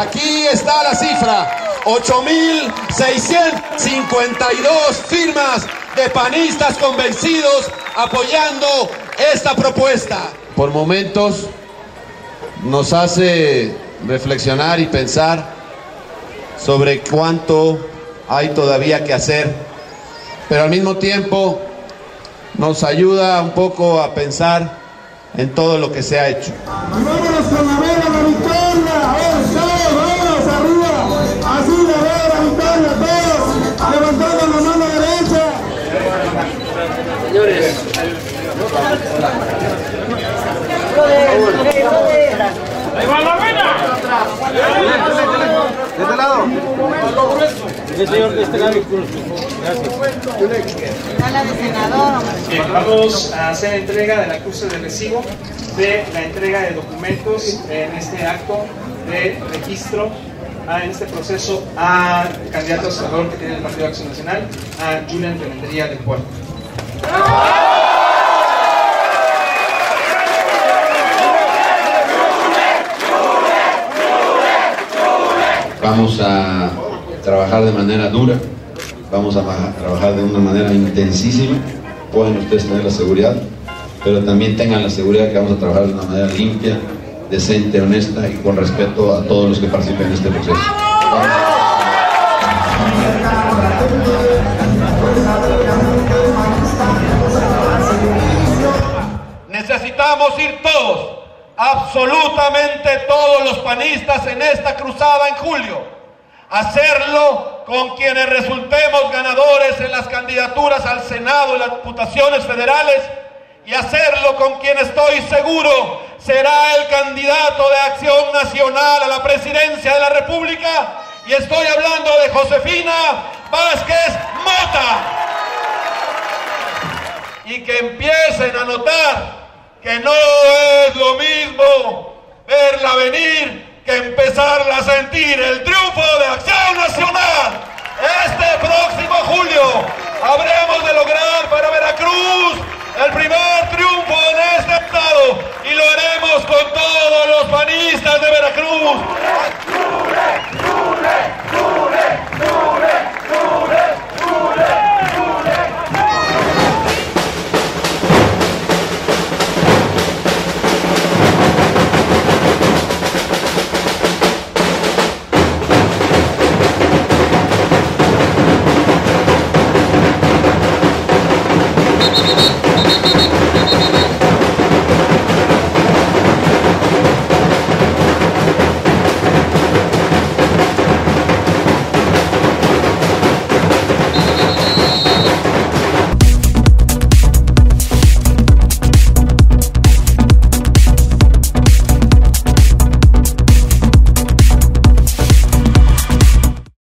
Aquí está la cifra, 8.652 firmas de panistas convencidos apoyando esta propuesta. Por momentos nos hace reflexionar y pensar sobre cuánto hay todavía que hacer, pero al mismo tiempo nos ayuda un poco a pensar en todo lo que se ha hecho. Vámonos con la vela, la victoria, vámonos arriba, así la vela, la victoria, todos, levantando la mano derecha. Señores, ¡ahí va la vena! ¿de este lado? Sí, señor, de este lado. Bien, vamos a hacer entrega de la cruz de recibo de la entrega de documentos en este acto de registro, en este proceso a candidato a senador que tiene el Partido de Acción Nacional, a Julián Rementería del Puerto. Vamos a trabajar de manera dura, vamos a trabajar de una manera intensísima. Pueden ustedes tener la seguridad, pero también tengan la seguridad que vamos a trabajar de una manera limpia, decente, honesta y con respeto a todos los que participen en este proceso. Necesitamos ir todos, absolutamente todos los panistas en esta cruzada en julio. Hacerlo con quienes resultemos ganadores en las candidaturas al Senado y las diputaciones federales, y hacerlo con quien estoy seguro será el candidato de Acción Nacional a la presidencia de la República, y estoy hablando de Josefina Vázquez Mota. Y que empiecen a notar que no es lo mismo verla venir que empezarla a sentir. El triunfo de Acción Nacional este próximo julio habremos de lograr para Veracruz el primer triunfo en este estado, y lo haremos con todos los panistas de Veracruz.